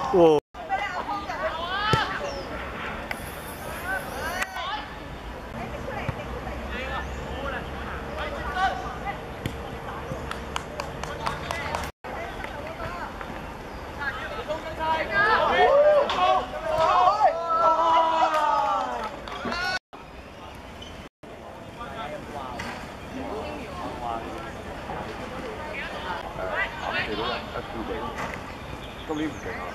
哇！ 今年唔勁啊！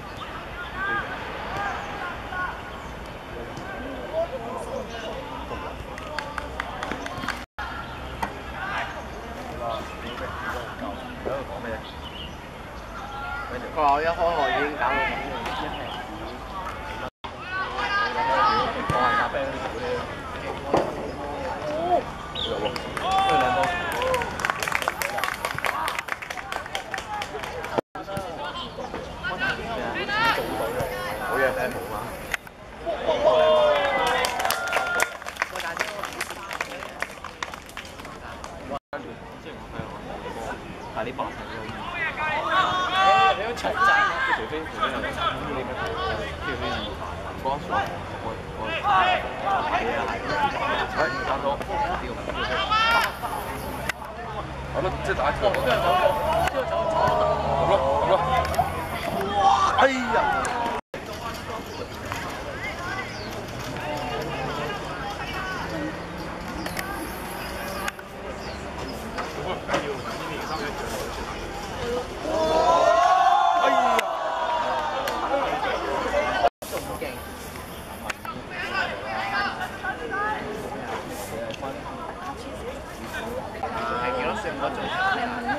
我一開學已經搞到咁樣， 我係咖啡嗰啲嗰啲。有喎，跟住兩波。好嘢，聽冇嘛？但係呢把係你都長陣，除非係你咩叫咩二光水，我係啊係，誒打咗好啦，即係打一場。咁咯，哎呀！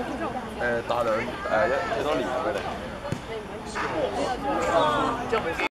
大兩最多年啊佢哋。